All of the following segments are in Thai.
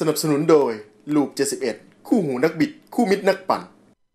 นับสนุนโดยลูป71คู่หูนักบิดคู่มิตรนักปั่น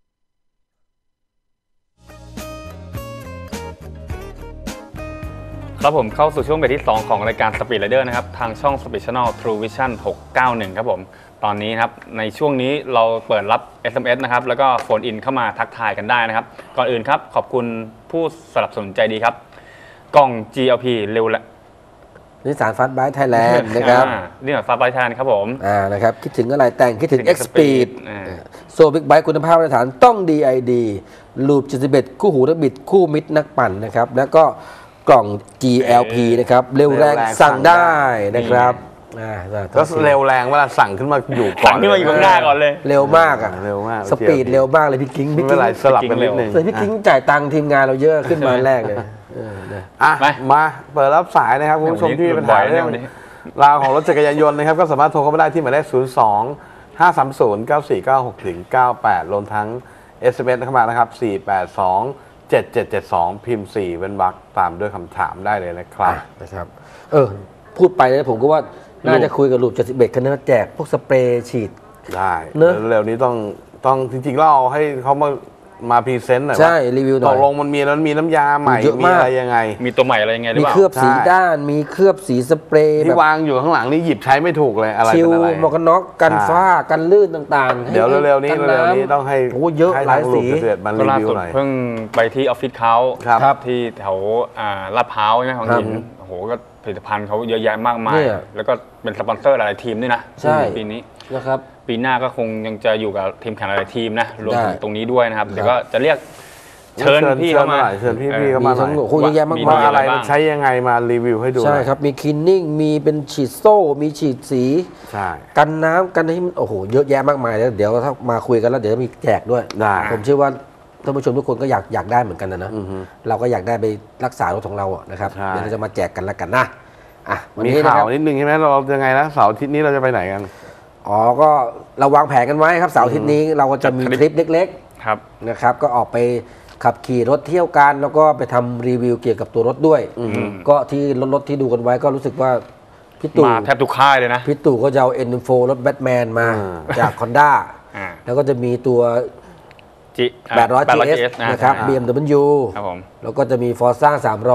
ครับผมเข้าสู่ช่วงเบรกที่2ของรายการ Speed Rider นะครับทางช่อง Speed Channel True Vision 691ครับผมตอนนี้ครับในช่วงนี้เราเปิดรับ SMS นะครับแล้วก็โฟนอินเข้ามาทักทายกันได้นะครับก่อนอื่นครับขอบคุณผู้สนับสนุนใจดีครับกล่อง GLP เร็วและนิสสันฟาสต์ไบค์ไทยแลนด์นะครับนี่ฟาสต์ไบค์ไทยแลนด์ครับผมนะครับคิดถึงอะไรแต่งคิดถึง X-Speed โซบิ๊กไบค์คุณภาพมาตรฐานต้อง DID ลูป71คู่หูนักบิดคู่มิตรนักปั่นนะครับแล้วก็กล่อง GLP นะครับเร็วแรงสั่งได้นะครับก็เร็วแรงเวลาสั่งขึ้นมาอยู่ก่อนขึ้นมาอยู่ข้างหน้าก่อนเลยเร็วมากอ่ะเร็วมากสปีดเร็วมากเลยพี่กิ้งไม่เป็นไรสลับกันนิดนึงพี่กิ้งจ่ายตังค์ทีมงานเราเยอะขึ้นมาแรกเลยมาเปิดรับสายนะครับคุณผู้ชมที่มีปัญหาเรื่องราวของรถจักรยานยนต์นะครับก็สามารถโทรเข้ามาได้ที่หมายเลข02-530-9496-98รวมทั้ง SMS เข้ามานะครับ4827772พิมพ์4เว้นวรรคตามด้วยคำถามได้เลยนะครับพูดไปแล้วผมก็ว่าน่าจะคุยกับลูป71คันนั้นแจกพวกสเปรย์ฉีดได้เร็วนี้ต้องจริงๆเราเอาให้เขามาพรีเซนต์หน่อยใช่รีวิวหน่อยตกลงมันมีน้ำยาใหม่มีอะไรยังไงมีตัวใหม่อะไรยังไงหรือเปล่ามีเคลือบสีด้านมีเคลือบสีสเปรย์ที่วางอยู่ข้างหลังนี่หยิบใช้ไม่ถูกเลยอะไรเป็นอะไรหมวกกันน็อกกันฟ้ากันลื่นต่างๆเดี๋ยวเร็วๆนี้ต้องให้เยอะหลายสีมันรีวิวหน่อยเพิ่งไปที่ออฟฟิศเขาที่แถวลาดพร้าวใช่ไหมของหินโอ้โหก็ผลิตภัณฑ์เขาเยอะแยะมากมายแล้วก็เป็นสปอนเซอร์หลายทีมด้วยนะปีนี้นะครับปีหน้าก็คงยังจะอยู่กับทีมแข่งหลายทีมนะรวมถึงตรงนี้ด้วยนะครับเดี๋ยวก็จะเรียกเชิญพี่เข้ามาเชิญพี่เข้ามาหน่อยคุยเยอะแยะมากมายอะไรใช้ยังไงมารีวิวให้ดูใช่ครับมีคินนิ่งมีเป็นฉีดโซ่มีฉีดสีกันน้ำกันให้มันโอ้โหเยอะแยะมากมายแล้วเดี๋ยวถ้ามาคุยกันแล้วเดี๋ยวมีแจกด้วยผมเชื่อว่าท่านผู้ชมทุกคนก็อยากได้เหมือนกันนะเราก็อยากได้ไปรักษารถของเราอ่ะนะครับเดี๋ยวเราจะมาแจกกันแล้วกันนะมีข่าวนิดนึงใช่ไหมเรายังไงนะเสาร์อาทิตย์นี้เราจะไปไหนกันก็เราวางแผนกันไว้ครับเสาร์อาทิตย์นี้เราก็จะมีทริปเล็กๆนะครับก็ออกไปขับขี่รถเที่ยวกันแล้วก็ไปทำรีวิวเกี่ยวกับตัวรถด้วยก็ที่รถที่ดูกันไว้ก็รู้สึกว่าพี่ตู่มาแทบทุกค่ายเลยนะพี่ตู่ก็จะเอา N4 รถแบทแมนมาจาก Honda แล้วก็จะมีตัว800 GS นะครับ BMW แล้วก็จะมี Forza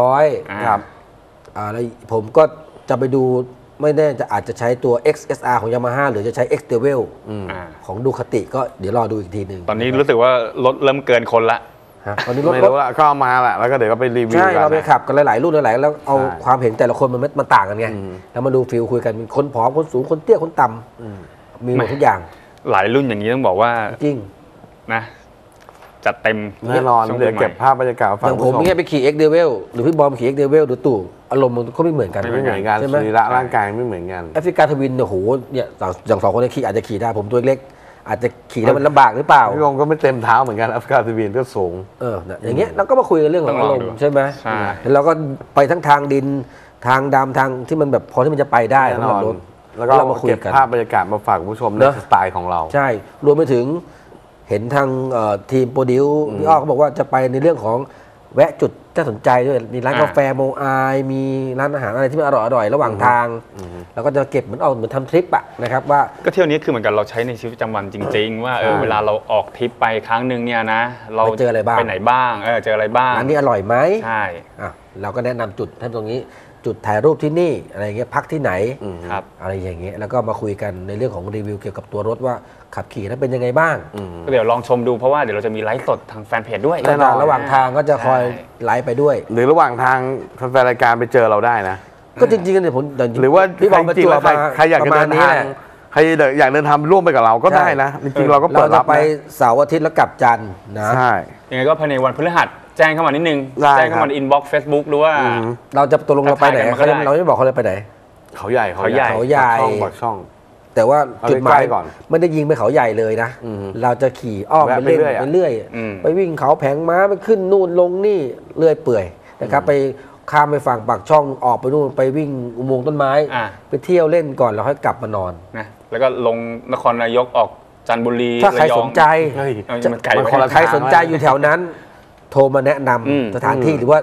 300ครับแล้วผมก็จะไปดูไม่แน่จะอาจจะใช้ตัว XSR ของ Yamaha หรือจะใช้ X-Devil ของดูคติก็เดี๋ยวรอดูอีกทีหนึ่งตอนนี้รู้สึกว่ารถเริ่มเกินคนละตอนนี้ไม่รู้ละก็เอามาแหละแล้วก็เดี๋ยวก็ไปรีวิวกันใช่เราไปขับกันหลายๆรุ่นหลายๆแล้วเอาความเห็นแต่ละคนมันต่างกันไงแล้วมาดูฟิลคุยกันมีคนผอมคนสูงคนเตี้ยคนต่ำมีหมดทุกอย่างหลายรุ่นอย่างนี้ต้องบอกว่าจริงนะจัดเต็มแน่นอนเดี๋ยวเก็บภาพบรรยากาศฝากอย่างผมเนี่ยไปขี่ X-Devil หรือพี่บอมขี่ X-Devil หรือตู่อารมณ์มันก็ไม่เหมือนกันไม่เหมือนกันสรีระร่างกายไม่เหมือนกันแอฟริกาทวินโอ้โหเนี่ยอย่าง2คนนี้ขี่อาจจะขี่ได้ผมตัวเล็กอาจจะขี่แล้วมันลำบากหรือเปล่าพี่งก็ไม่เต็มเท้าเหมือนกันแอฟริกาทวินก็สูงอย่างเงี้ยเราก็มาคุยกันเรื่องของอารมณ์ใช่ไหมแล้วเราก็ไปทั้งทางดินทางดำทางที่มันแบบพอที่มันจะไปได้ทั้งรถแล้วก็มาคุยกันภาพบรรยากาศมาฝากผู้ชมในสไตล์ของเราใช่รวมไปถึงเห็นทางทีมโปรดิวพี่อ้อเขาบอกว่าจะไปในเรื่องของแวะจุดน่าสนใจด้วยมีร้านกาแฟโมอายมีร้านอาหารอะไรที่มันอร่อยระหว่างทางแล้วก็จะเก็บเหมือนทำทริปอะนะครับว่าก็เที่ยวนี้คือเหมือนกันเราใช้ในชีวิตประจำวันจริงๆว่าเวลาเราออกทริปไปครั้งหนึ่งเนี่ยนะเราเจออะไรบ้างไปไหนบ้างเจออะไรบ้างร้านนี้อร่อยไหมใช่เราก็แนะนำจุดท่านตรงนี้จุดถ่ายรูปที่นี่อะไรเงี้ยพักที่ไหนอะไรอย่างเงี้ยแล้วก็มาคุยกันในเรื่องของรีวิวเกี่ยวกับตัวรถว่าขับขี่แล้วเป็นยังไงบ้างก็เดี๋ยวลองชมดูเพราะว่าเดี๋ยวเราจะมีไลฟ์สดทางแฟนเพจด้วยระหว่างทางก็จะคอยไลฟ์ไปด้วยหรือระหว่างทางแฟนรายการไปเจอเราได้นะก็จริงๆเนี่ยผมหรือว่าพี่บอลประจวบใครอยากเดินทางใครอยากเดินทางร่วมไปกับเราก็ได้นะจริงๆเราก็เปิดรับไปเสาร์อาทิตย์แล้วกลับจันทร์นะใช่ยังไงก็ภายในวันพฤหัสแจ้งเข้ามานิดนึงแจ้งเข้ามาในอินบ็อกซ์เฟซบุ๊กหรือว่าเราจะตกลงเราไปไหนเราไม่บอกเขาเลยไปไหนเขาใหญ่ช่องแต่ว่าจุดหมายไม่ได้ยิงไปเขาใหญ่เลยนะเราจะขี่อ้อมไปเรื่อยไปวิ่งเขาแผงม้าไปขึ้นนู่นลงนี่เรื่อยเปื่อยนะครับไปข้ามไปฝั่งปากช่องออกไปนู่นไปวิ่งอุโมงค์ต้นไม้ไปเที่ยวเล่นก่อนแล้วค่อยกลับมานอนนะแล้วก็ลงนครนายกออกจันทบุรีถ้าใครสนใจใครสนใจอยู่แถวนั้นโทรมาแนะนำสถานที่หรือว่า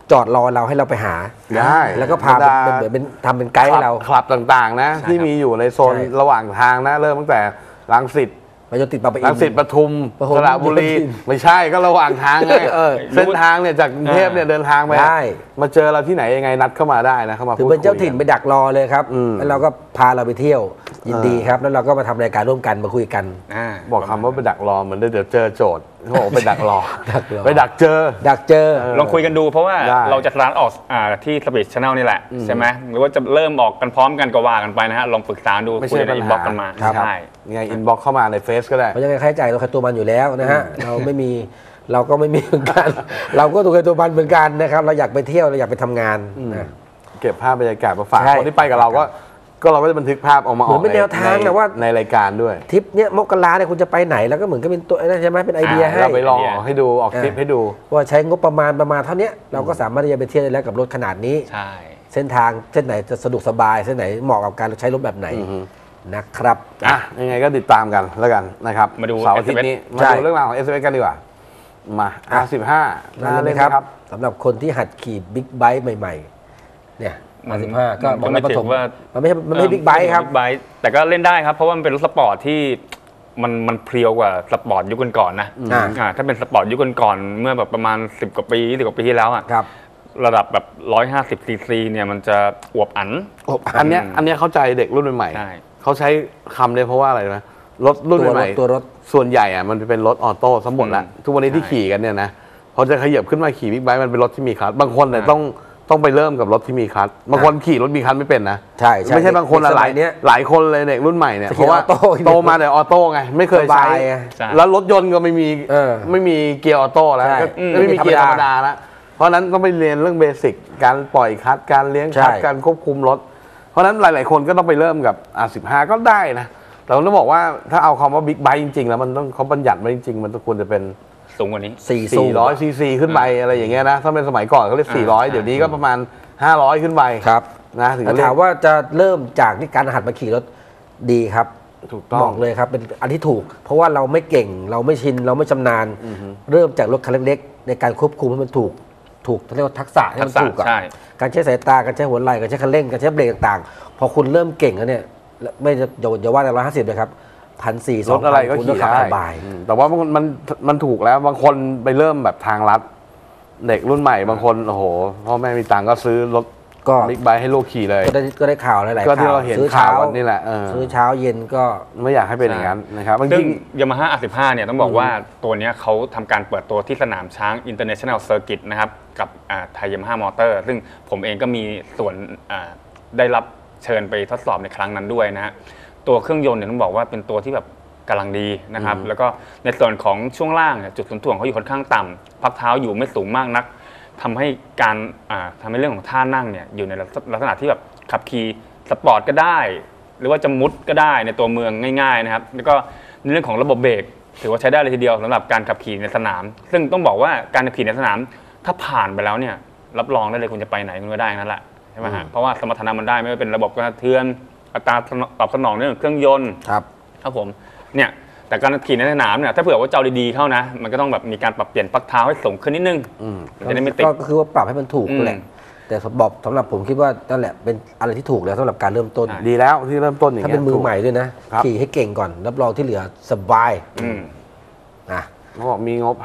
จอดรอเราให้เราไปหาได้แล้วก็พาเป็นเหมือนเป็นทำเป็นไกด์ให้เราคลับต่างๆนะที่มีอยู่ในโซนระหว่างทางนะเริ่มตั้งแต่รังสิตไปจนติดปะปะอินรังสิตปทุมสระบุรีไม่ใช่ก็ระหว่างทางไงเส้นทางเนี่ยจากกรุงเทพเนี่ยเดินทางไปมาเจอเราที่ไหนยังไงนัดเข้ามาได้นะเข้ามาถือเป็นเจ้าถิ่นไปดักรอเลยครับแล้วเราก็พาเราไปเที่ยวยินดีครับแล้วเราก็มาทำรายการร่วมกันมาคุยกันบอกคำว่าไปดักรอเหมือนเดี๋ยวเจอโจทย์เขาบอกไปดักรอไปดักเจอลองคุยกันดูเพราะว่าเราจะร้านออกที่สปีดชาแนลนี่แหละใช่ไหมหรือว่าจะเริ่มออกกันพร้อมกันก็ว่ากันไปนะฮะลองปรึกษาดูคุยในอินบ็อกซ์กันมาใช่ไงอินบ็อกซ์เข้ามาในเฟซก็ได้เพราะยังไงค่าใช้จ่ายเราใครตัวมันอยู่แล้วนะฮะเราไม่มีเราก็ไม่มีเหมือนกันเราก็ตัวใครตัวมันเหมือนกันนะครับเราอยากไปเที่ยวเราอยากไปทำงานเก็บภาพบรรยากาศมาฝากคนที่ไปกับเราก็เราก็จะบันทึกภาพออกมาออกเป็นแนวทางนะว่าในรายการด้วยทริปเนี้ยมกราเนี่ยคุณจะไปไหนแล้วก็เหมือนก็เป็นตัวนั่นใช่ไหมเป็นไอเดียให้เราไปลองให้ดูออกคลิปให้ดูว่าใช้งบประมาณเท่านี้เราก็สามารถที่จะไปเที่ยวได้แล้วกับรถขนาดนี้ใช่เส้นทางเส้นไหนจะสะดวกสบายเส้นไหนเหมาะกับการใช้รถแบบไหนนะครับยังไงก็ติดตามกันแล้วกันนะครับมาดูเสาร์อาทิตย์นี้มาดูเรื่องราวของ SMS กันดีกว่ามา R15 นั่นเลยครับสำหรับคนที่หัดขี่บิ๊กไบค์ใหม่ๆเนี่ยR15ก็บอกไม่ถึงว่ามันไม่บิ๊กไบค์ครับแต่ก็เล่นได้ครับเพราะว่ามันเป็นรถสปอร์ตที่มันเพรียวกว่าสปอร์ตยุคก่อนๆนะถ้าเป็นสปอร์ตยุคก่อนๆเมื่อแบบประมาณ10 กว่าปี20 กว่าปีที่แล้วอ่ะระดับแบบ150 ซีซีเนี่ยมันจะอวบอันอันเนี้ยเข้าใจเด็กรุ่นใหม่เขาใช้คำเลยเพราะว่าอะไรนะรถรุ่นใหม่ตัวรถส่วนใหญ่อ่ะมันเป็นรถออโต้ทั้งหมดแล้วทุกวันนี้ที่ขี่กันเนี่ยนะพอจะขยับขึ้นมาขี่บิ๊กไบค์มันเป็นรถที่มีคลัตช์บางคนเนี่ยต้องไปเริ่มกับรถที่มีคลัตช์บางคนขี่รถมีคลัตช์ไม่เป็นนะใช่ไม่ใช่บางคนหลายคนเลยเด็กรุ่นใหม่เนี่ยเพราะว่าโตมาแต่ออโต้ไงไม่เคยใช้แล้วรถยนต์ก็ไม่มีเกียร์ออโต้แล้วไม่มีเกียร์ธรรมดาแล้วเพราะนั้นต้องไปเรียนเรื่องเบสิกการปล่อยคลัตช์การเลี้ยงคลัตช์การควบคุมรถเพราะนั้นหลายๆคนก็ต้องไปเริ่มกับ R15 ก็ได้นะแต่เราต้องบอกว่าถ้าเอาคำว่าบิ๊กไบค์จริงๆแล้วมันต้องเขาบัญญัติมาจริงๆมันควรจะเป็นสูงกว่านี้ 400 ซีซีขึ้นไปอะไรอย่างเงี้ยนะถ้าเป็นสมัยก่อนเขาเรียก400เดี๋ยวนี้ก็ประมาณ500ขึ้นไปครับนะถึงจะถามว่าจะเริ่มจากที่การหัดมาขี่รถดีครับถูกต้องบอกเลยครับเป็นอันที่ถูกเพราะว่าเราไม่เก่งเราไม่ชินเราไม่ชำนาญเริ่มจากรถคันเล็กๆในการควบคุมให้มันถูกเรียกว่าทักษะให้มันถูกอ่ะการใช้สายตาการใช้หัวไหล่การใช้คันเร่งการใช้เบรกต่างๆพอคุณเริ่มเก่งแล้วเนี่ยไม่จะอย่าว่าแต่150เลยครับ1,400 รถอะไรก็ขี่ได้แต่ว่ามันถูกแล้วบางคนไปเริ่มแบบทางลัดเด็กรุ่นใหม่บางคนโอ้โหพ่อแม่มีตังก็ซื้อรถบิ๊กไบค์ให้ลูกขี่เลยก็ได้ข่าวหลายๆข่าวก็ที่เราเห็นข่าววันนี้แหละซื้อเช้าเย็นก็ไม่อยากให้เป็นอย่างนั้นนะครับซึ่ง Yamaha R15 เนี่ยต้องบอกว่าตัวนี้เขาทำการเปิดตัวที่สนามช้าง International Circuit นะครับกับไทย Yamaha Motor ซึ่งผมเองก็มีส่วนได้รับเชิญไปทดสอบในครั้งนั้นด้วยนะฮะตัวเครื่องยนต์เนี่ยต้องบอกว่าเป็นตัวที่แบบกำลังดีนะครับแล้วก็ในส่วนของช่วงล่างจุดศูนย์ถ่วงเขาอยู่ค่อนข้างต่ำพักเท้าอยู่ไม่สูงมากนักทำให้เรื่องของท่านั่งเนี่ยอยู่ในลักษณะที่แบบขับขี่สปอร์ตก็ได้หรือว่าจะมุดก็ได้ในตัวเมืองง่ายๆนะครับแล้วก็ในเรื่องของระบบเบรกถือว่าใช้ได้เลยทีเดียวสำหรับการขับขี่ในสนามซึ่งต้องบอกว่าการขับขี่ในสนามถ้าผ่านไปแล้วเนี่ยรับรองได้เลยคุณจะไปไหนคุณก็ได้นั่นแหละใช่ไหมฮะเพราะว่าสมรรถนะมันได้ไม่ว่าเป็นระบบกระเทือนอัตราตอบสนองเรื่องเครื่องยนต์ครับผมเนี่ยแต่การขี่ในสนามเนี่ยถ้าเผื่อว่าเจ้าดีๆเข้านะมันก็ต้องแบบมีการปรับเปลี่ยนปักเท้าให้สูงขึ้นนิดนึงจะได้ไม่ติดก็คือว่าปรับให้มันถูกแหละแต่สำหรับผมคิดว่านั่นแหละเป็นอะไรที่ถูกแล้วสำหรับการเริ่มต้นดีแล้วที่เริ่มต้นอย่างนี้ถ้าเป็นมือใหม่ด้วยนะขี่ให้เก่งก่อนรับรองที่เหลือสบายนะเขาบอกมีงบ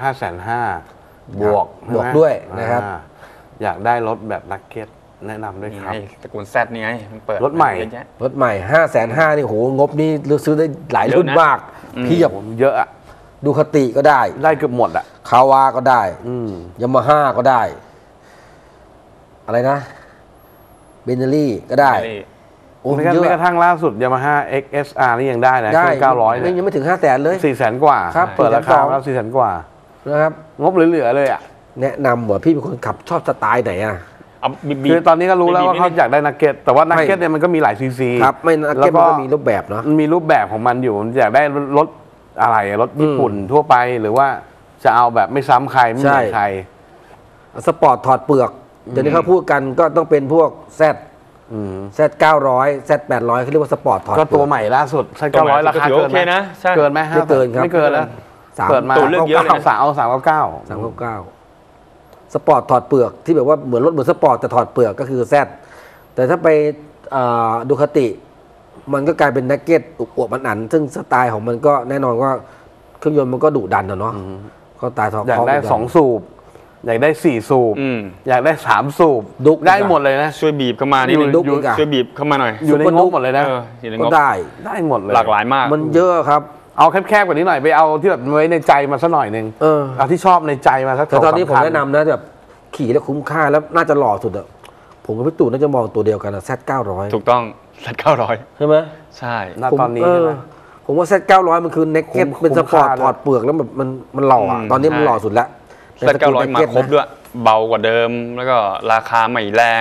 550,000 บวกด้วยนะครับอยากได้รถแบบนักเก็ตแนะนำด้วยครับตระกูลแซดนี่ไงมันเปิดรถใหม่ 550,000นี่โหงบนี้ซื้อได้หลายรุ่นมากพี่เยอะอะดูคติก็ได้เกือบหมดอะคาวาก็ได้ยามาฮ่าก็ได้อะไรนะเบนเนอรี่ก็ได้โอ้ยเยอะกระทั่งล่าสุด Yamaha XSR นี่ยังได้นะเครื่อง900เนี่ยยังไม่ถึง500,000เลย 400,000 กว่าเปิดราคาแล้ว400,000 กว่านะครับงบเหลือๆเลยอ่ะแนะนำว่าพี่เป็นคนขับชอบสไตล์ไหนอ่ะคือตอนนี้ก็รู้แล้วว่าเขาอยากได้นักเก็ตแต่ว่านักเก็ตเนี่ยมันก็มีหลายซีซีครับไม่นักเก็ตมันก็มีรูปแบบเนาะมันมีรูปแบบของมันอยู่มันอยากได้รถอะไรรถญี่ปุ่นทั่วไปหรือว่าจะเอาแบบไม่ซ้ำใครไม่เหมือนใครสปอร์ตถอดเปลือกเดี๋ยวนี้เขาพูดกันก็ต้องเป็นพวกZ900 Z800เขาเรียกว่าสปอร์ตถอดก็ตัวใหม่ล่าสุดZ900ราคาเกินไหมเกินไหมไม่เกินครับไม่เกินแล้วเปิดมาตัวเลือกเยอะเลย 399 สปอร์ตถอดเปลือกที่แบบว่าเหมือนรถเหมือนสปอร์ตแต่ถอดเปลือกก็คือแซดแต่ถ้าไปดูคติมันก็กลายเป็นนักเก็ตอวบมันอันซึ่งสไตล์ของมันก็แน่นอนว่าเครื่องยนต์มันก็ดุดันเนาะก็ตายทออยากได้2 สูบอยากได้4 สูบอยากได้3 สูบได้หมดเลยนะช่วยบีบเข้ามานิดนึงช่วยบีบเข้ามาหน่อยอยู่ในงบหมดเลยนะก็ได้หมดเลยหลากหลายมากมันเยอะครับเอาแคบๆกว่านี้หน่อยไปเอาที่แบบไว้ในใจมาสักหน่อยนึงเอาที่ชอบในใจมาสักแต่ตอนนี้ผมแนะนำนะแบบขี่แล้วคุ้มค่าแล้วน่าจะหล่อสุดอะผมกับพี่ตู่น่าจะมองตัวเดียวกันอะZ 900 ถูกต้องZ 900 ใช่ไหมใช่ตอนนี้ผมว่าZ 900มันคือเน็กเก็ตเป็นสปอร์ตถอดเปลือกแล้วแบบมันหล่อตอนนี้มันหล่อสุดแล้ว Z 900มาครบด้วยเบากว่าเดิมแล้วก็ราคาไม่แรง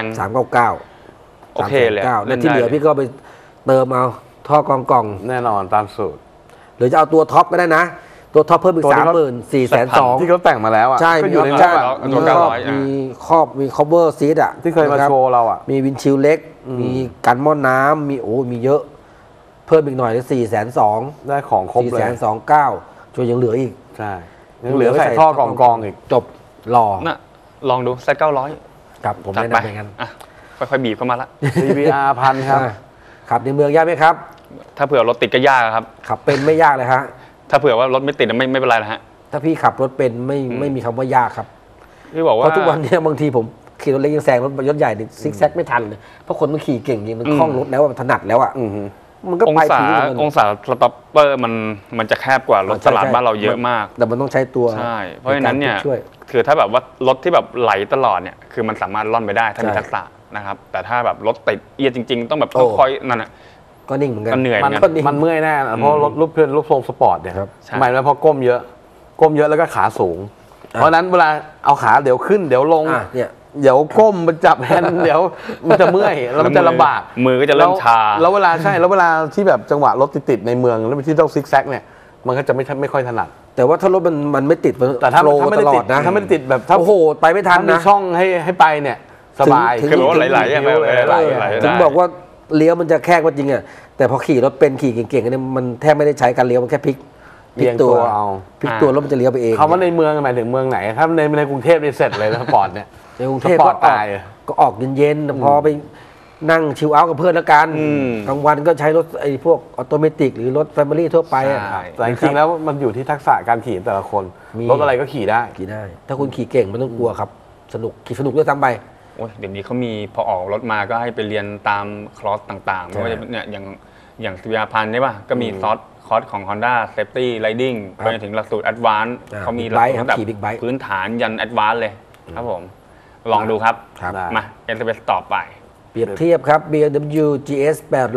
399 โอเคเลยแล้วที่เหลือพี่ก็ไปเติมเอาท่อกองแน่นอนตามสูตรหรือจะเอาตัวท็อปก็ได้นะตัวท็อปเพิ่มอีก34,200,000 ที่เขาแต่งมาแล้วอ่ะใช่อยู่ในตัว900มี cover seat อ่ะที่เคยมาโชว์เราอ่ะมีวินชิลเล็กมีกันหม้อน้ำมีเยอะเพิ่มอีกหน่อยได้4,200,000 ได้ของครบเลย 4,299จนยังเหลืออีกใช่ยังเหลือใส่ท่อกองอีกจบรอน่ะลองดูZ 900 ครับผมแนะนำอย่างนั้นค่อยๆบีบเข้ามาละ CBR 1,000ครับขับในเมืองยากไหมครับถ้าเผื่อรถติดก็ยากครับขับเป็นไม่ยากเลยฮะถ้าเผื่อว่ารถไม่ติดไม่เป็นไรนะฮะถ้าพี่ขับรถเป็นไม่มีคำว่ายากครับพี่บอกว่าเพราะทุกวันนี้บางทีผมขี่รถเล็กยังแซงรถยศใหญ่ซิกแซกไม่ทันเลยเพราะคนมันขี่เก่งจริงมันคล่องรถแล้วมันถนัดแล้วอ่ะมันก็ไปถึงองศาสต็อปเปอร์มันจะแคบกว่ารถตลาดบ้านเราเยอะมากแต่มันต้องใช้ตัวใช่เพราะฉะนั้นเนี่ยคือถ้าแบบว่ารถที่แบบไหลตลอดเนี่ยคือมันสามารถล่อนไปได้ถ้ามีทักษะนะครับแต่ถ้าแบบรถติดเอียดจริงๆต้องแบบต้องคอยนั่นอ่ะก็นิ่งเหมือนกันเหนื่อยมันเมื่อยแน่เพราะรถรูปทรงสปอร์ตเนี่ยหมายถึงเพราะก้มเยอะแล้วก็ขาสูงเพราะนั้นเวลาเอาขาเดี๋ยวขึ้นเดี๋ยวลงเดี๋ยวก้มมันจับแฮนด์เดี๋ยวมันจะเมื่อยแล้วมันจะลำบากมือก็จะเริ่มชาแล้วเวลาที่แบบจังหวะรถติดในเมืองแล้วที่ต้องซิกแซกเนี่ยมันก็จะไม่ค่อยถนัดแต่ว่าถ้ารถมันไม่ติดแต่ถ้าไม่ได้ติดนะถ้าไม่ได้ติดแบบโอ้โหไปไม่ทันนะมีช่องให้ไปเนี่ยสบายคือรถไหลๆถึงบอกว่าเลี้ยวมันจะแคบก็จริงอ่ะแต่พอขี่รถเป็นขี่เก่งๆเนี่ยมันแทบไม่ได้ใช้การเลี้ยวมันแค่พลิกตัวพลิกตัวแล้วมันจะเลี้ยวไปเองเขาว่าในเมืองหมายถึงเมืองไหนถ้าในกรุงเทพนี่เสร็จเลยนะสปอร์ตเนี่ยในกรุงเทพก็ออกเย็นๆพอไปนั่งชิลเอาท์กับเพื่อนแล้วกันกลางวันก็ใช้รถไอ้พวกออโตเมติกหรือรถแฟมิลี่ทั่วไปแต่จริงๆแล้วมันอยู่ที่ทักษะการขี่แต่ละคนรถอะไรก็ขี่ได้ถ้าคุณขี่เก่งไม่ต้องกลัวครับสนุกขี่สนุกด้วยซ้ำไปเดี๋ยวนี้เขามีพอออกรถมาก็ให้ไปเรียนตามคลอสต่างๆไม่ว่าจะเนี่ยอย่างCBR 1,000ใช่ป่ะก็มีคอร์สของ Honda Safety Riding ไปถึงหลักสูตร Advance เขามีหลักสูตรแบบพื้นฐานยัน Advance เลยครับผมลองดูครับมา NSX ต่อไปเปรียบเทียบครับ BMW GS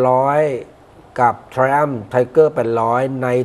800 กับ Triumph Tiger 800 ใน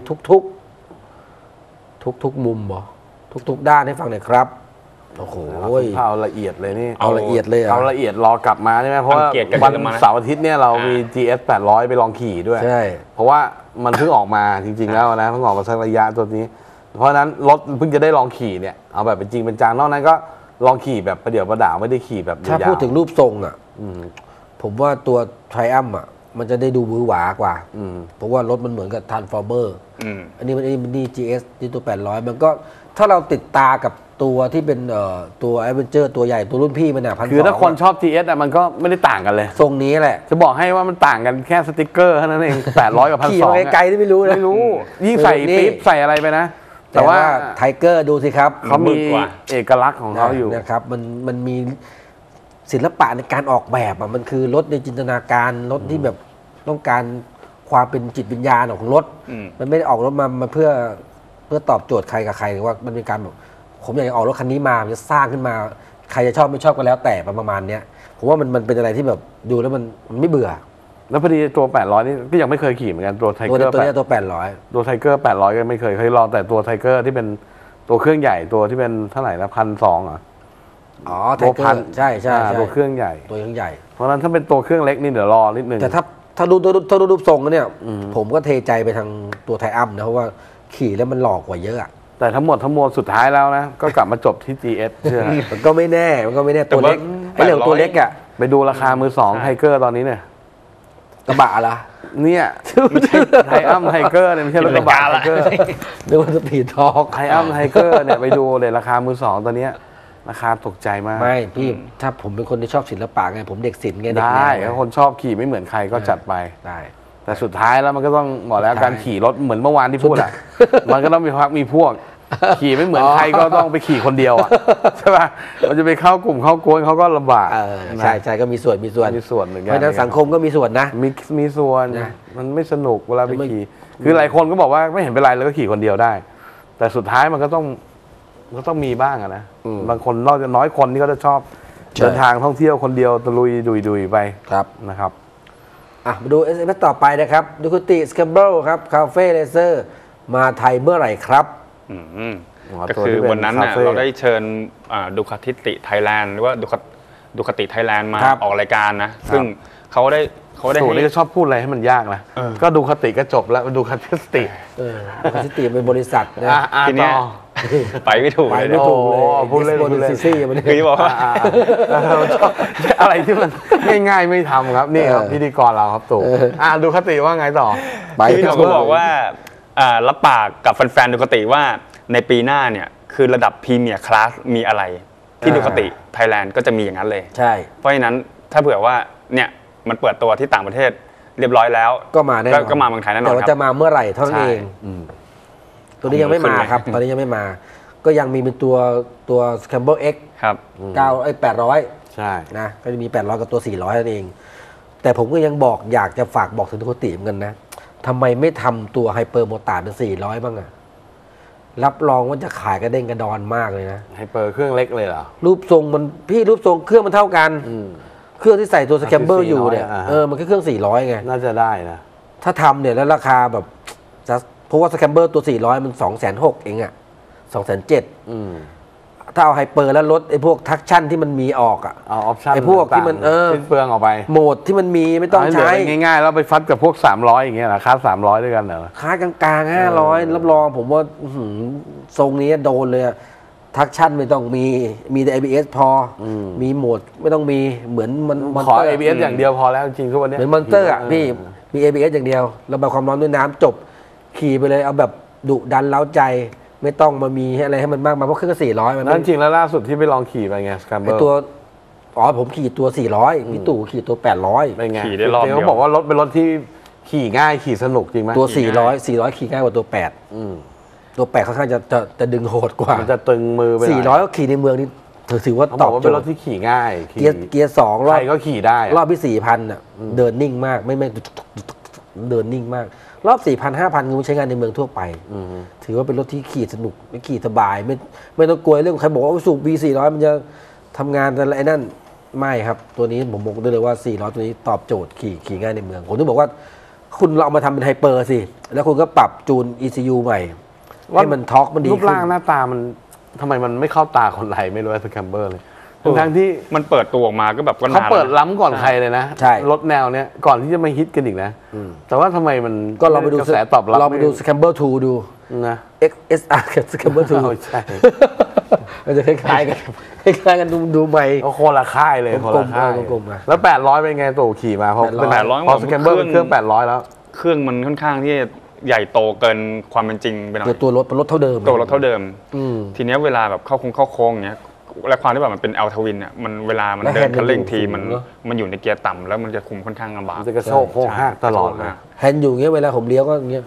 ทุกมุมบ่ทุกด้านให้ฟังหน่อยครับโอ้โหเอาละเอียดเลยนี่เอาละเอียดเลยเอาละเอียดรอกลับมาใช่ไหมเพราะว่าวันเสาร์อาทิตย์เนี่ยเรามี GS 800 ไปลองขี่ด้วยใช่เพราะว่ามันเพิ่งออกมาจริงๆแล้วนะเพิ่งออกมาสักระยะตัวนี้เพราะฉะนั้นรถเพิ่งจะได้ลองขี่เนี่ยเอาแบบเป็นจริงเป็นจังนอกนั้นก็ลองขี่แบบประเดี๋ยวประดาวไม่ได้ขี่แบบถ้าพูดถึงรูปทรงอ่ะผมว่าตัว Triumph อ่ะมันจะได้ดูบื้อหวากว่าเพราะว่ารถมันเหมือนกับ Transformer อันนี้มันนี่ GS ที่ตัว800มันก็ถ้าเราติดตากับตัวที่เป็นตัว Adventure ตัวใหญ่ตัวรุ่นพี่มันอ่ะคือถ้าคนชอบ GS อ่ะมันก็ไม่ได้ต่างกันเลยทรงนี้แหละจะบอกให้ว่ามันต่างกันแค่สติ๊กเกอร์เท่านั้นเอง800กับ1,200 ขี่ไกลๆที่ไม่รู้นะไม่รู้ยิ่งใส่ปิ๊บใส่อะไรไปนะแต่ว่าไทเกอร์ดูสิครับเขามีเอกลักษณ์ของเขาอยู่นะครับมันมีศิลปะในการออกแบบอ่ะมันคือรถในจินตนาการรถที่แบบต้องการความเป็นจิตวิญญาณของรถมันไม่ได้ออกรถมาเพื่อตอบโจทย์ใครกับใครว่ามันเป็นการแบบผมอยากจะออกรถคันนี้มาจะสร้างขึ้นมาใครจะชอบไม่ชอบก็แล้วแต่ประมาณเนี้ยผมว่ามันเป็นอะไรที่แบบดูแล้วมันไม่เบื่อแล้วพอดีตัว800นี่ก็ยังไม่เคยขี่เหมือนกันตัวไทเกอร์ตัว800 ตัวไทเกอร์800ก็ไม่เคยลองแต่ตัวไทเกอร์ที่เป็นตัวเครื่องใหญ่ตัวที่เป็นเท่าไหร่นะ1,200อ่ะไทเกอร์ใช่ตัวเครื่องใหญ่ตัวใหญ่เพราะนั้นถ้าเป็นตัวเครื่องเล็กนี่เดี๋ยวรอนิดนึงแต่ถ้าดูรูปทรงเนี่ยผมก็เทใจไปทางตัวไทอัมนะเพราะว่าขี่แล้วมันหลอกกว่าเยอะแต่ทั้งหมดสุดท้ายแล้วนะก็กลับมาจบที่ GS เชื่อมันก็ไม่แน่ตัวเล็กไอ้เรื่องตัวเล็กอ่ะไปดูราคามือ2ไทเกอร์ตอนนี้เนี่ยกระบะละเนี่ยไทอัมไทเกอร์เนี่ยไม่ใช่รถกระบะไทเกอร์เรียกว่าสปีดทอล์กไทอัมไทเกอร์เนี่ยไปดูเลยราคามือ2ตอนนี้ราคาตกใจมากไม่พี่ถ้าผมเป็นคนที่ชอบศิลปะไงผมเด็กศิลป์ไงได้ถ้าคนชอบขี่ไม่เหมือนใครก็จัดไปได้แต่สุดท้ายแล้วมันก็ต้องบอกแล้วการขี่รถเหมือนเมื่อวานที่พูดอ่ะมันก็ต้องมีพักมีพวกขี่ไม่เหมือนใครก็ต้องไปขี่คนเดียวอ่ะใช่ป่ะมันจะไปเข้ากลุ่มเข้ากวนเขาก็ลำบากใช่ก็มีส่วนเหมือนกันเพราะนั้นสังคมก็มีส่วนนะมีส่วนมันไม่สนุกเวลาไปขี่คือหลายคนก็บอกว่าไม่เห็นเป็นไรแล้วก็ขี่คนเดียวได้แต่สุดท้ายมันก็ต้องมีบ้างอะนะบางคนนอกจากน้อยคนที่ก็จะชอบเดินทางท่องเที่ยวคนเดียวตะลุยดุยไปครับนะครับมาดู SMS ต่อไปนะครับดูคุติสแคมเบิลครับคาเฟ่เลเซอร์มาไทยเมื่อไหร่ครับก็คือวันนั้นเราได้เชิญดูคาติไทยแลนด์หรือว่าดูคติไทยแลนด์มาออกรายการนะซึ่งเขาได้สูนี่ชอบพูดอะไรให้มันยากนะก็ดูคติก็จบแล้วดูคติคติเป็นบริษัทนะทีนี้ไปไม่ถูกเลยพูดเล่นคือจะบอกว่าอะไรที่มันง่ายๆไม่ทำครับนี่ครับพิธีกรเราครับตู่ดูคติว่าไงต่อพี่ตู่ก็บอกว่ารับปากกับแฟนๆดูคติว่าในปีหน้าเนี่ยคือระดับพรีเมียร์คลาสมีอะไรที่ดูคติไทยแลนด์ก็จะมีอย่างนั้นเลยใช่เพราะฉะนั้นถ้าเผื่อว่าเนี่ยมันเปิดตัวที่ต่างประเทศเรียบร้อยแล้วก็มาแน่นอนก็มาเมืองไทยแน่นอนแต่ว่าจะมาเมื่อไหร่เท่านั้นเองตัวนี้ยังไม่มาครับตอนนี้ยังไม่มาก็ยังมีเป็นตัว Scramble X ครับ 800 ใช่นะก็จะมี800กับตัว400นั่นเองแต่ผมก็ยังอยากจะฝากบอกถึงทุกคนเหมือนกันนะทำไมไม่ทำตัวไฮเปอร์โมตาร์เป็น400บ้างอะรับรองว่าจะขายกระเด้งกระดอนมากเลยนะไฮเปอร์เครื่องเล็กเลยเหรอรูปทรงมันพี่รูปทรงเครื่องมันเท่ากันเครื่องที่ใส่ตัวสแคมเบอร์อยู่เนี่ยมันก็เครื่อง400ไงน่าจะได้นะถ้าทำเนี่ยแล้วราคาแบบเพราะว่าสแคมเบอร์ตัว400มัน260,000เองอะ270,000ถ้าเอาไฮเปอร์แล้วลดไอ้พวกทักชั่นที่มันมีออกอ่ะเอาออปชั่นไอ้พวกที่มันสิ้นเปลืองออกไปโหมดที่มันมีไม่ต้องใช้ง่ายๆแล้วไปฟัดกับพวก300อย่างเงี้ยนะค่า300ด้วยกันเหรอค่ากลางๆ500รับรองผมว่าทรงนี้โดนเลยทักชั่นไม่ต้องมีแต่ ABS พอมีโหมดไม่ต้องมีเหมือนมันขอ ABS อย่างเดียวพอแล้วจริงๆทุกวันนี้เหมือนมอนเตอร์อ่ะพี่มี ABS อย่างเดียวระบายความร้อนด้วยน้ำจบขี่ไปเลยเอาแบบดุดันเล้าใจไม่ต้องมามีอะไรให้มันมากมาเพราะเครื่อง400 มันจริงแล้วล่าสุดที่ไปลองขี่ไปไงสแคมเบอร์ตัวผมขี่ตัว400พี่ตู่ขี่ตัว800 เป็นไงขี่ได้รอบเดียวเขาบอกว่ารถเป็นรถที่ขี่ง่ายขี่สนุกจริงไหมตัว400ขี่ง่ายกว่าตัว8ตัว8ค่อนข้างจะดึงโหดกว่ามันจะตึงมือไป 400ก็ขี่ในเมืองนี่ถือว่าตอบเป็นรถที่ขี่ง่ายเกียร์2รอบใครก็ขี่ได้รอบที่ 4,000 น่ะเดินนิ่งมากไม่เดินนิ่งมากรอบ 4,000 5,000 งูใช้งานในเมืองทั่วไปถือว่าเป็นรถที่ขี่สนุกไม่ขี่สบายไม่ต้องกลัวเรื่องใครบอกว่าสูบ V400 มันจะทำงานอะไรนั่นไม่ครับตัวนี้ผมบอกได้เลยว่า400ตัวนี้ตอบโจทย์ขี่ง่ายในเมืองผมต้องบอกว่าคุณเราเอามาทำเป็นไฮเปอร์สิแล้วคุณก็ปรับจูน ECU ใหม่ให้มันท็อร์กมันดีรูปร่างหน้าตามันทำไมมันไม่เข้าตาคนไทยไม่รู้สแคมเบอร์เลยทั้งที่มันเปิดตัวออกมาก็แบบเขาเปิดล้ำก่อนใครเลยนะรถแนวเนี้ยก่อนที่จะมาฮิตกันอีกนะแต่ว่าทำไมมันก็เราไปดูกระแสตอบรับเราไปดู Scramble 2 ดูนะ XSR กับ Scramble 2 ใช่มันจะคล้ายกันดูใหม่ก็คนละค่ายเลยคนละค่ายแล้ว800เป็นไงตู่ขี่มาเพราะเป็น800พอ Scramble เป็นเครื่อง800แล้วเครื่องมันค่อนข้างที่ใหญ่โตเกินความเป็นจริงไปหน่อยตัวรถเป็นรถเท่าเดิมตัวรถเท่าเดิมทีนี้เวลาแบบเข้าโค้งเนี้ยและความที่แบบมันเป็นอัลทวินเนี่ยมันเวลามันเดินคันเร่งทีมันอยู่ในเกียร์ต่ำแล้วมันจะคุมค่อนข้างลำบากจะกระโชกโค้งหักตลอดเลยแฮนด์อยู่เงี้ยเวลาผมเลี้ยวก็อย่างเงี้ย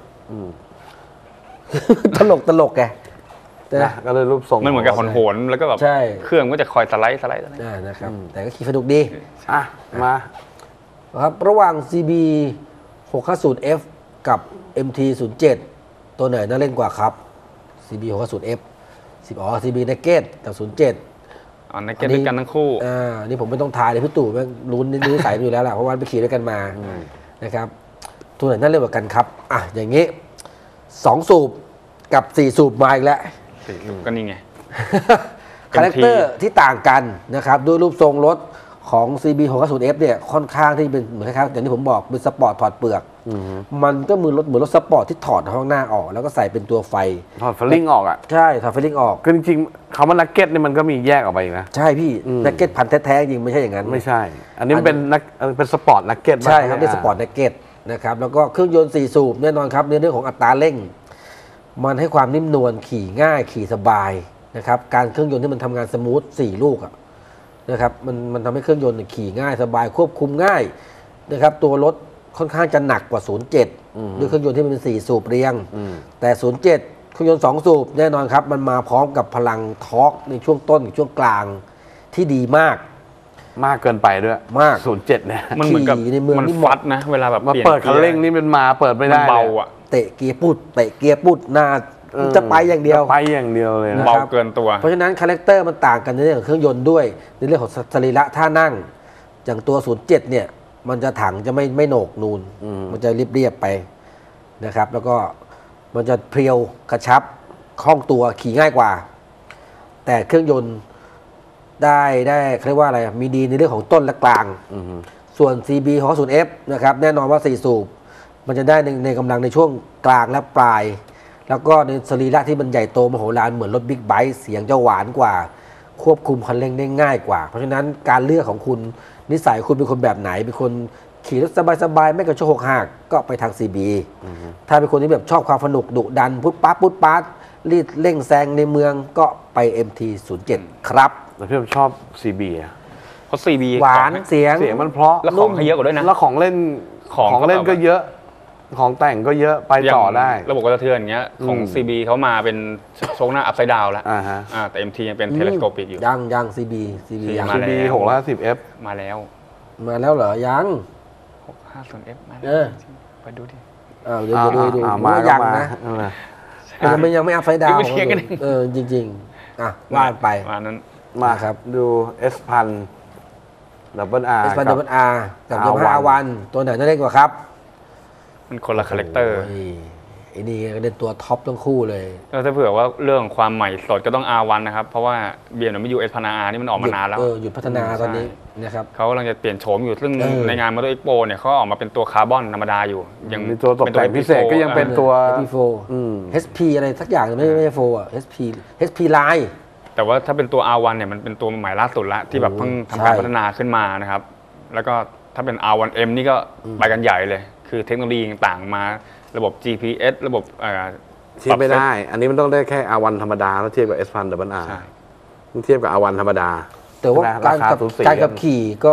ตลกแกก็เลยรูปทรงมันเหมือนกับโหนแล้วก็แบบเครื่องก็จะคอยสไลด์นะครับแต่ก็ขี่สนุกดีมาครับระหว่าง CB 650F กับ MT-07 ตัวไหนน่าเล่นกว่าครับ CB 650F CB Naked กับ 07 Naked ด้วยกันทั้งคู่นี่ผมไม่ต้องทายเลยพี่ตู่แม่งรู้สายอยู่แล้วแหละเพราะว่าไปขี่ด้วยกันมานะครับตัวไหนน่าเล่นกว่ากันครับอย่างงี้2สูบกับ4สูบมาอีกแล้ว 4สูบก็นี่ไงคาแรคเตอร์ที่ต่างกันนะครับด้วยรูปทรงรถของ CB 650F เนี่ยค่อนข้างที่เป็นเหมือนคล้ายๆอย่างที่ผมบอกเป็นสปอร์ตถอดเปลือกมันก็เหมือนรถสปอร์ตที่ถอดข้างหน้าออกแล้วก็ใส่เป็นตัวไฟถอดเฟลลิ่งออกอ่ะใช่ถอดเฟลลิ่งออกคือจริงๆคำว่านักเก็ตเนี่ยมันก็มีแยกออกไปอีกนะใช่พี่นักเก็ตพันแท้ๆจริงไม่ใช่อย่างนั้นไม่ใช่อันนี้เป็นสปอร์ตนักเก็ตใช่ครับเป็นสปอร์ตนักเก็ตนะครับแล้วก็เครื่องยนต์4สูบแน่นอนครับในเรื่องของอัตราเร่งมันให้ความนิ่มนวลขี่ง่ายขี่สบายนะครับการเครื่องยนต์ที่มันทำงานสมูท4ลูกนะครับมันทำให้เครื่องยนต์ขี่ง่ายสบายควบคุมง่ายนะครับตัวรถค่อนข้างจะหนักกว่า 07 ด้วยเครื่องยนต์ที่มันเป็น4สูบเรียงแต่ 07 เครื่องยนต์2สูบแน่นอนครับมันมาพร้อมกับพลังทอร์กในช่วงต้นกับช่วงกลางที่ดีมากเกินไปด้วยมาก 07เนี่ยมันเหมือนกับมันฟัดนะเวลาแบบมาเปิดคันเร่งนี่มันมาเปิดไม่ได้เบาอ่ะเตะเกียร์ปุดหน้าจะไปอย่างเดียวเลยเบาเกินตัวเพราะฉะนั้นคาแรคเตอร์มันต่างกันในเรื่องของเครื่องยนต์ด้วยในเรื่องของสรีระท่านั่งอย่างตัว 07 เนี่ยมันจะถังจะไม่โหนกนูนมันจะเรียบไปนะครับแล้วก็มันจะเพรียวกระชับคล่องตัวขี่ง่ายกว่าแต่เครื่องยนต์ได้เรียกว่าอะไรมีดีในเรื่องของต้นและกลางส่วน CB ของ 0F นะครับแน่นอนว่า4สูบมันจะได้ในกำลังในช่วงกลางและปลายแล้วก็ในสรีระที่มันใหญ่โตมโหฬารเหมือนรถบิ๊กไบค์เสียงจะหวานกว่าควบคุมคันเร่งได้ง่ายกว่าเพราะฉะนั้นการเลือกของคุณนิสัยคุณเป็นคนแบบไหนเป็นคนขี่รถสบายๆไม่กระโชกหักก็ไปทาง CB ถ้าเป็นคนที่แบบชอบความสนุกดุดันพุดปั๊ดรีดเร่งแซงในเมืองก็ไป MT-07 ครับแต่พี่ผมชอบ CB เพราะ CB หวานเสียงมันเพราะแล้วของเยอะกว่าด้วยนะแล้วของเล่นก็เยอะของแต่งก็เยอะไปต่อได้ระบบกระเทือนอย่างเงี้ยของ CB เขามาเป็นโชคหน้าอัพไซด์ดาวแล้วแต่ MT ยังเป็นเทเลสโคปิกอยู่ยัง CB 650F มาแล้วเหรอยัง 650F มาไปดูดิเดี๋ยวดูมายังนะมันยังไม่อัพไซด์ดาวจริงๆวาดไปมาครับดู S1000 S1000 R กับYamaha R1ตัวไหนน่าเล่นกว่าครับมันคนละคาแรคเตอร์ไอ้นี่ก็เป็นตัวท็อปทั้งคู่เลยแล้วถ้าเผื่อว่าเรื่องความใหม่สดก็ต้อง R1 นะครับเพราะว่า BMW S1000 R นี่มันออกมานานแล้วหยุดพัฒนาตอนนี้นะครับเขากำลังจะเปลี่ยนโฉมอยู่ซึ่งในงาน Motor Expo เนี่ยเขาออกมาเป็นตัวคาร์บอนธรรมดาอยู่ยังมีตัวตกแต่งพิเศษก็ยังเป็นตัว HP อะไรสักอย่างไม่ใช่โฟอ่ะ HP Line แต่ว่าถ้าเป็นตัว R1 เนี่ยมันเป็นตัวใหม่ล่าสุดละที่แบบเพิ่งทำการพัฒนาขึ้นมานะครับแล้วก็ถ้าเป็น R1M นี่ก็ไปกันใหญ่เลยคือเทคโนโลยีต่างๆมาระบบ GPS ระบบเทียบไม่ได้อันนี้มันต้องได้แค่ R1 ธรรมดาแล้วเทียบกับ S1000 R ต้องเทียบกับ R1 ธรรมดาแต่ว่าการขับขี่ก็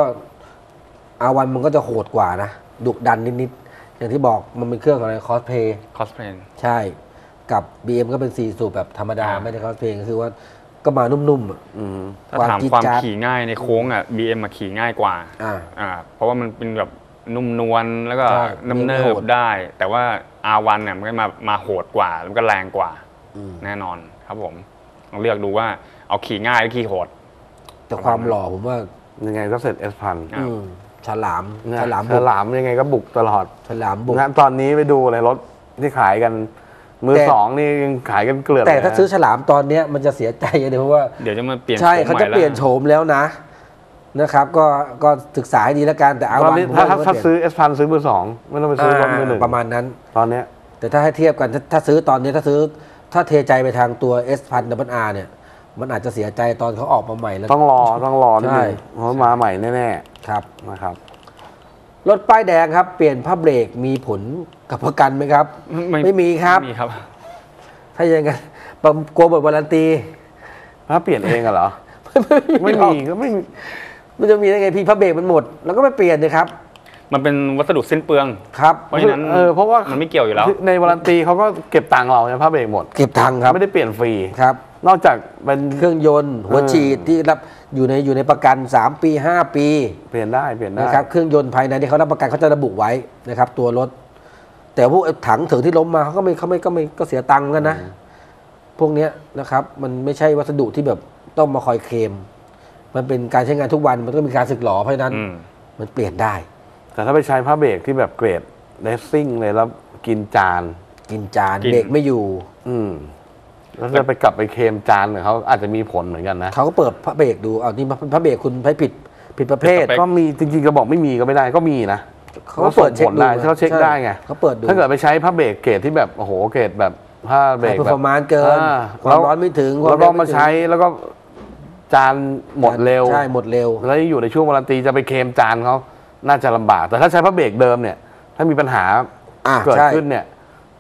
R1 มันก็จะโหดกว่านะดุดันนิดๆอย่างที่บอกมันเป็นเครื่องอะไรคอสเพย์ใช่กับ BM ก็เป็น4สูบแบบธรรมดาไม่ได้คอสเพย์ก็คือว่าก็มานุ่มๆถ้าถามความขี่ง่ายในโค้งBM ขี่ง่ายกว่าเพราะว่ามันเป็นแบบนุ่มนวลแล้วก็น้ำเนิบได้แต่ว่า R1 เนี่ยมันก็มาโหดกว่าแล้วก็แรงกว่าแน่นอนครับผมลองเลือกดูว่าเอาขี่ง่ายหรือขี่โหดแต่ความหล่อผมว่ายังไงก็เสร็จ S1000 ฉลามยังไงก็บุกตลอดฉลามบุกงั้นตอนนี้ไปดูเลยรถที่ขายกันมือสองนี่ยังขายกันเกลือนแต่ถ้าซื้อฉลามตอนนี้มันจะเสียใจเลยเพราะว่าเดี๋ยวจะมาเปลี่ยนใช่เขาจะเปลี่ยนโฉมแล้วนะครับก็ศึกษาให้ดีแล้วกันแต่เอาวันถ้าซื้อ S1000 ซื้อมือสองไม่ต้องไปซื้อรถมือหนึ่งประมาณนั้นตอนนี้แต่ถ้าให้เทียบกันถ้าซื้อตอนนี้ถ้าเทใจไปทางตัว S1000 R เนี่ยมันอาจจะเสียใจตอนเขาออกมาใหม่แล้วต้องรอนิดนึงเพราะมาใหม่แน่ๆครับนะครับรถป้ายแดงครับเปลี่ยนผ้าเบรกมีผลกับประกันไหมครับไม่มีครับถ้าอย่างนั้นกลัวหมดวารันตีถ้าเปลี่ยนเองเหรอไม่มีก็ไม่มันจะมีได้ไงพี่ผ้าเบรกมันหมดแล้วก็ไม่เปลี่ยนเลยครับมันเป็นวัสดุสิ้นเปลืองครับเพราะฉะนั้นเพราะว่ามันไม่เกี่ยวอยู่แล้วในวารันตีเขาก็เก็บตังค์เราผ้าเบรกหมดเก็บตังค์ครับไม่ได้เปลี่ยนฟรีครับนอกจากเป็นเครื่องยนต์หัวฉีดที่รับอยู่ในประกัน3 ปี5 ปีเปลี่ยนได้นะครับเครื่องยนต์ภายในที่เขารับประกันเขาจะระบุไว้นะครับตัวรถแต่พวกถังถึงที่ล้มมาเขาก็เสียตังค์กันนะพวกนี้นะครับมันไม่ใช่วัสดุที่แบบต้องมาคอยเคลมมันเป็นการใช้งานทุกวันมันก็มีการสึกหรอเพราะนั้นมันเปลี่ยนได้แต่ถ้าไปใช้ผ้าเบรกที่แบบเกรดเลสซิ่งเลยแล้วกินจานเบรกไม่อยู่แล้วจะไปกลับไปเคลมจานเขาอาจจะมีผลเหมือนกันนะเขาก็เปิดผ้าเบรกดูเอานี่ผ้าเบรกคุณใช้ผิดประเภทก็มีจริงๆก็บอกไม่มีก็ไม่ได้ก็มีนะเขาเปิดเช็คได้เขาเช็คได้ไงเขาเปิดดูถ้าเกิดไปใช้ผ้าเบรกเกรดที่แบบโอ้โหเกรดแบบผ้าเบรกแบบประมาณเกินความร้อนไม่ถึงแล้วก็มาใช้แล้วก็จานหมดเร็วใช่หมดเร็วแล้วอยู่ในช่วงวารันตีจะไปเคลมจานเขาน่าจะลำบากแต่ถ้าใช้ผ้าเบรกเดิมเนี่ยถ้ามีปัญหาเกิดขึ้นเนี่ย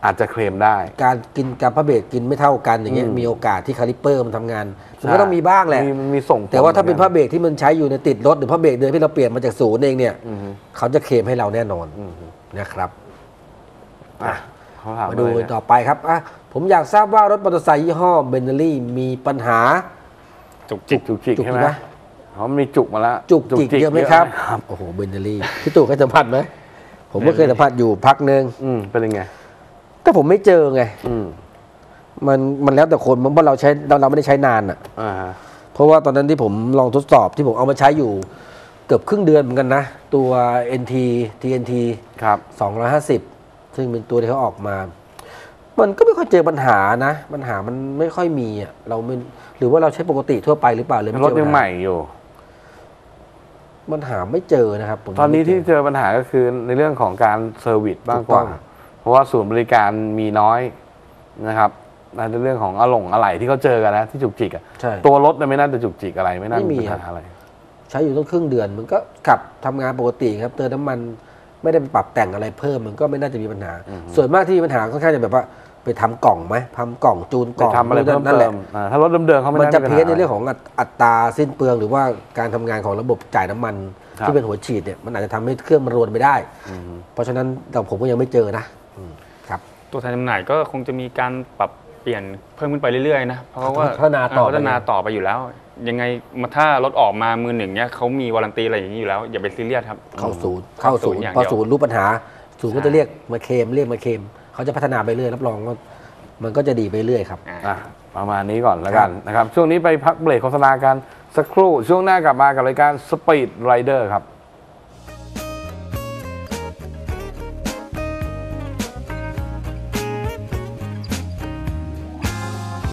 อาจจะเคลมได้การกินกับพระเบรกกินไม่เท่ากันอย่างเงี้ยมีโอกาสที่คาลิปเปอร์มันทำงานมันก็ต้องมีบ้างแหละมีส่งแต่ว่าถ้าเป็นพระเบรกที่มันใช้อยู่ในติดรถหรือพระเบรกเดิมที่เราเปลี่ยนมาจากศูนย์เองเนี่ยเขาจะเคลมให้เราแน่นอนนะครับมาดูต่อไปครับผมอยากทราบว่ารถมอเตอร์ไซค์ยี่ห้อเบนเนอรี่มีปัญหาจุกจิกใช่ไหมเขามีจุกมาแล้วจุกจิกเยอะไหมครับโอ้โหเบนเนอรี่พี่ตู่เคยสัมผัสไหมผมก็เคยสัมผัสอยู่พักนึงเป็นยังไงก็ผมไม่เจอไงมันแล้วแต่คนเพราะเราใช้เราไม่ได้ใช้นานอ่ะเพราะว่าตอนนั้นที่ผมลองทดสอบที่ผมเอามาใช้อยู่เกือบครึ่งเดือนเหมือนกันนะตัว TNT ครับ 250ซึ่งเป็นตัวที่เขาออกมามันก็ไม่ค่อยเจอปัญหานะปัญหามันไม่ค่อยมีอ่ะเราไม่หรือว่าเราใช้ปกติทั่วไปหรือเปล่าเลยรถยังใหม่อยู่ปัญหาไม่เจอนะครับตอนนี้ที่เจอปัญหาก็คือในเรื่องของการเซอร์วิสมากกว่าเพราะว่าศูนย์บริการมีน้อยนะครับในเรื่องของอะไหล่ที่เขาเจอกันนะที่จุกจิกอ่ะตัวรถไม่น่าจะจุกจิกอะไรไม่น่ามีปัญหาอะไรใช้อยู่ต้องครึ่งเดือนมันก็ขับทำงานปกติครับเติมน้ำมันไม่ได้ปรับแต่งอะไรเพิ่มมันก็ไม่น่าจะมีปัญหาส่วนมากที่มีปัญหาค่อนข้างจะแบบว่าไปทำกล่องไหมทำกล่องจูนกล่องทำอะไรเพิ่มเติมถ้ารถเดิมๆเขาไม่มันจะเพี้ยนในเรื่องของอัตราสิ้นเปลืองหรือว่าการทำงานของระบบจ่ายน้ำมันที่เป็นหัวฉีดเนี่ยมันอาจจะทำให้เครื่องมันรวนไม่ได้เพราะฉะนั้นผมก็ยังไม่เจอนะครับตัวแทนจำหน่ายก็คงจะมีการปรับเปลี่ยนเพิ่มขึ้นไปเรื่อยๆนะเพราะว่าพัฒนาต่อไปอยู่แล้วยังไงถ้ารถออกมามือหนึ่งเนี่ยเขามีวารันตีอะไรอย่างนี้อยู่แล้วอย่าไปซีเรียสครับเข้าศูนย์พอศูนย์รู้ปัญหาศูนย์ก็จะเรียกมาเคลมเขาจะพัฒนาไปเรื่อยรับรองว่ามันก็จะดีไปเรื่อยครับประมาณนี้ก่อนแล้วกันนะครับช่วงนี้ไปพักเบรกโฆษณากันสักครู่ช่วงหน้ากลับมากับรายการ Speed Rider ครับ